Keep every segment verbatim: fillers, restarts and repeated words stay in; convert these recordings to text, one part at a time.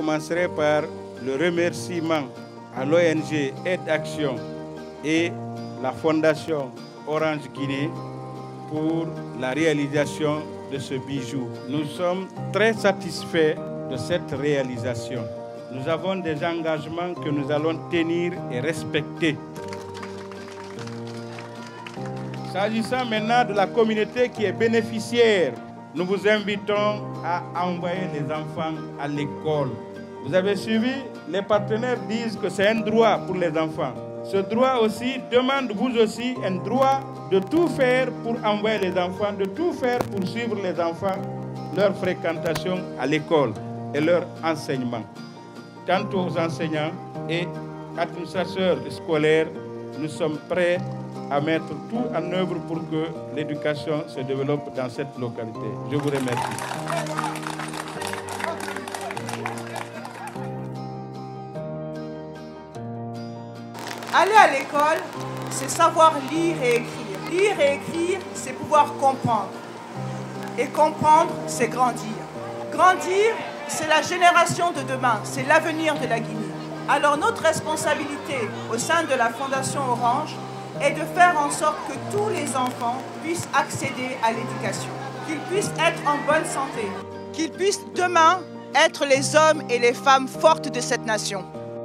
commencerai par le remerciement à l'O N G Aide Action et la Fondation Orange Guinée pour la réalisation de ce bijou. Nous sommes très satisfaits de cette réalisation. Nous avons des engagements que nous allons tenir et respecter. S'agissant maintenant de la communauté qui est bénéficiaire, nous vous invitons à envoyer les enfants à l'école. Vous avez suivi, les partenaires disent que c'est un droit pour les enfants. Ce droit aussi demande vous aussi un droit de tout faire pour envoyer les enfants, de tout faire pour suivre les enfants, leur fréquentation à l'école et leur enseignement. Quant aux enseignants et administrateurs scolaires, nous sommes prêts à mettre tout en œuvre pour que l'éducation se développe dans cette localité. Je vous remercie. Aller à l'école, c'est savoir lire et écrire. Lire et écrire, c'est pouvoir comprendre. Et comprendre, c'est grandir. Grandir, c'est la génération de demain, c'est l'avenir de la Guinée. Alors notre responsabilité au sein de la Fondation Orange est de faire en sorte que tous les enfants puissent accéder à l'éducation, qu'ils puissent être en bonne santé, qu'ils puissent demain être les hommes et les femmes fortes de cette nation.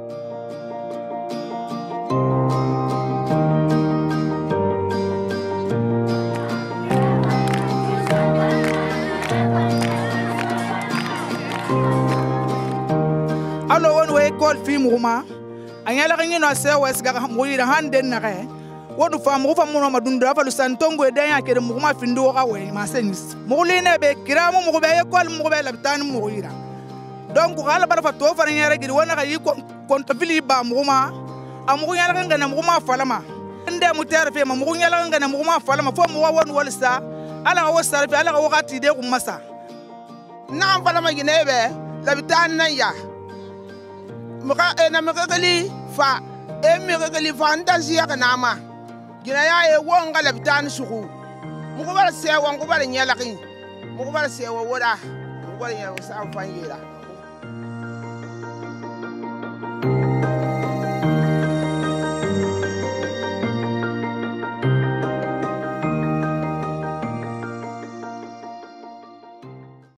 Alors on va école film Rouma, anyala kanyi no se wes ga moyi da handen na re wodu fam ko fam no madunda fa lu santongo e den yakere mu ma findo ga we ma senis mo lene be kiramu mo be école mo be labtan mo yira donc hala bara fa to fa nyara gidi wona ga yi kon to fili ba mo ma amu nyala kan na mo ma falama inde mu tere fe ma mo nyala kan na mo ma falama fo mo won wol sa ala wa sarfi ala ga wakati de ko masa na falama ginebe labtan na ya muka ena mekeli fa e mekeli fa ndazia kanama gina ya e wonga labtan suku muko bala se wongo bala nyala kin muko bala se wo woda muko bala nyala sa fa yira